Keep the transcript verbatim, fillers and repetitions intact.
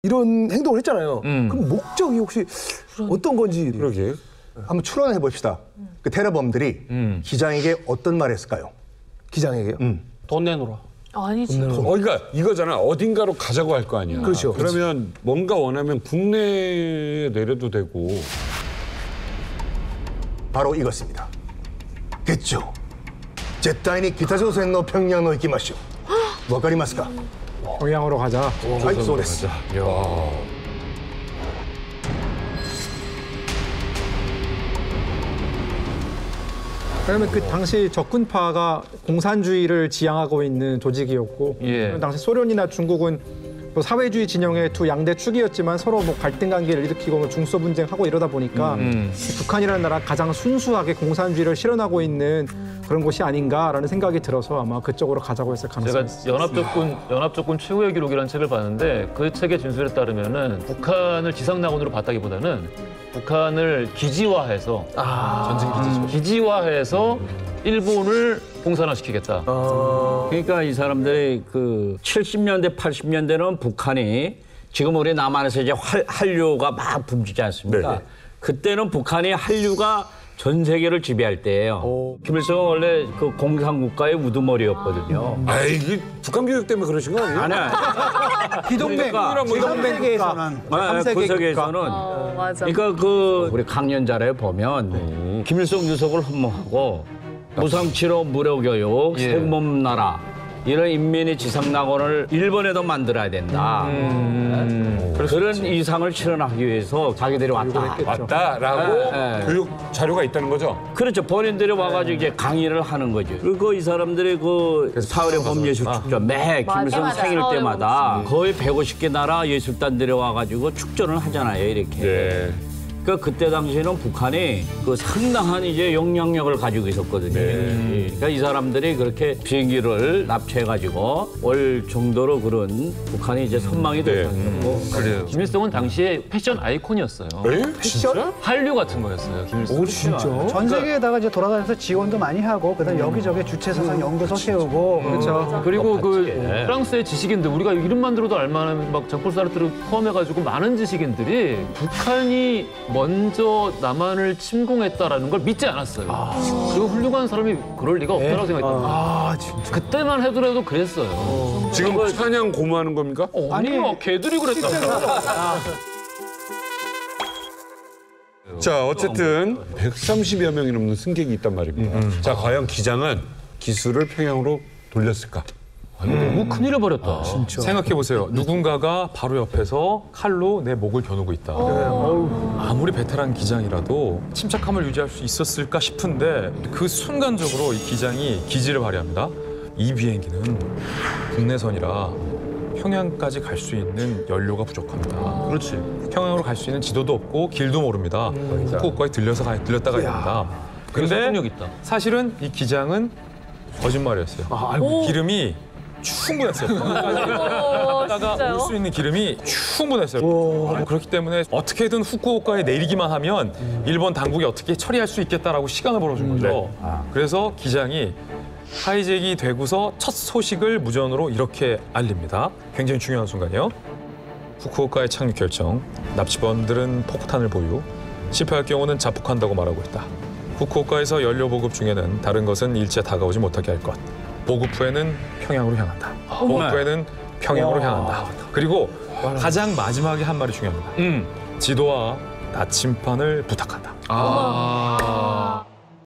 이런 행동을 했잖아요. 음. 그럼 목적이 혹시 어떤 건지 그러게. 한번 추론해 봅시다. 그 테러범들이 음. 기장에게 어떤 말을 했을까요? 기장에게요? 음. 돈 내놓으라. 아니지. 어, 그러니까 이거잖아. 어딘가로 가자고 할 거 아니야. 그렇죠. 그러면 뭔가 원하면 국내에 내려도 되고. 바로 이것입니다. 됐죠. 제타이니 기타조선の 평양로行きましょう. わかりますか? 평양으로 가자. はい、そうです. 그러면 그 당시 적군파가 공산주의를 지향하고 있는 조직이었고 예. 당시 소련이나 중국은 뭐 사회주의 진영의 두 양대 축이었지만 서로 뭐 갈등 관계를 일으키고 뭐 중소 분쟁하고 이러다 보니까 음. 북한이라는 나라 가장 순수하게 공산주의를 실현하고 있는 그런 곳이 아닌가라는 생각이 들어서 아마 그쪽으로 가자고 했을 가능성이 제가 있습니다. 연합적군 연합적군 최후의 기록이라는 책을 봤는데 그 책의 진술에 따르면은 북한을 지상낙원으로 봤다기보다는 북한을 기지화해서 전쟁 기지죠. 기지화해서 일본을 공산화시키겠다. 그러니까 이 사람들이 그 칠십 년대, 팔십 년대는 북한이 지금 우리 남한에서 이제 활, 한류가 막 붐비지 않습니까? 네네. 그때는 북한이 한류가 전 세계를 지배할 때예요. 김일성은 원래 그 공산국가의 우두머리였거든요. 아, 이게 북한 교육 때문에 그러신 거 아니에요? 아니야. 비동맹, 비동맹계에서는 아, 그 세계에서는 어, 맞아. 그러니까 그 우리 강연자래 보면 김일성 주석을 흠모하고 무상치료 무료교육, 예. 세금나라 이런 인민의 지상낙원을 일본에도 만들어야 된다. 음. 그런 이상을 실현하기 위해서 자기들이 왔다. 왔다라고 네, 네. 교육 자료가 있다는 거죠? 그렇죠. 본인들이 와가지고 이제 강의를 하는 거죠. 그리고 이 사람들이 그 사월의 봄예술 축제 매 김일성 맞아, 생일 맞아. 때마다 거의 백오십 개 나라 예술단들이 와가지고 축전을 하잖아요. 이렇게. 네. 그러니까 그때 당시에는 북한이 그 상당한 이제 영향력을 가지고 있었거든요. 그러니까 이 사람들이 그렇게 비행기를 납치해가지고 올 정도로 그런 북한이 이제 선망이 됐었고. 그래요. 김일성은 당시에 패션 아이콘이었어요. 에? 패션? 한류 같은 거였어요. 김일성. 오, 진짜? 전 세계에다가 이제 돌아다니면서 지원도 많이 하고 그다음 여기저기 주체사상 연구소 세우고 그렇죠. 그리고 그 예. 프랑스의 지식인들 우리가 이름만 들어도 알만한 막 장폴 사르트르 포함해가지고 많은 지식인들이 북한이 먼저 남한을 침공했다라는 걸 믿지 않았어요. 그 훌륭한 사람이 그럴 리가 없다고 생각했던 거예요. 아, 진짜. 그때만 하더라도 그랬어요. 지금 찬양 고무하는 겁니까? 어, 아니요, 걔들이 그랬다. 자, 어쨌든 백삼십여 명이 넘는 승객이 있단 말입니다. 자, 과연 기장은 기술을 평양으로 돌렸을까? 너무 큰일을 벌였다. 생각해보세요. 누군가가 바로 옆에서 칼로 내 목을 겨누고 있다. 아무리 베테랑 기장이라도 침착함을 유지할 수 있었을까 싶은데 그 순간적으로 이 기장이 기지를 발휘합니다. 이 비행기는 국내선이라 평양까지 갈 수 있는 연료가 부족합니다. 그렇지. 평양으로 갈 수 있는 지도도 없고 길도 모릅니다. 후쿠오카에 들려서 가, 들렸다 가야 됩니다. 그래서 근데 능력 있다. 사실은 이 기장은 거짓말이었어요. 기름이 충분했어요. 다가 올 수 있는 기름이 충분했어요. 그렇기 때문에 어떻게든 후쿠오카에 내리기만 하면 일본 당국이 어떻게 처리할 수 있겠다라고 시간을 벌어준 거죠. 그래서 기장이 하이잭이 되고서 첫 소식을 무전으로 이렇게 알립니다. 굉장히 중요한 순간이요. 후쿠오카의 착륙 결정. 납치범들은 폭탄을 보유. 실패할 경우는 자폭한다고 말하고 있다. 후쿠오카에서 연료 보급 중에는 다른 것은 일체 다가오지 못하게 할 것. 보급 후에는 평양으로 향한다. 보급 후에는 평양으로 향한다. 그리고 가장 마지막에 한 말이 중요합니다. 음. 지도와 나침반을 부탁한다. 아.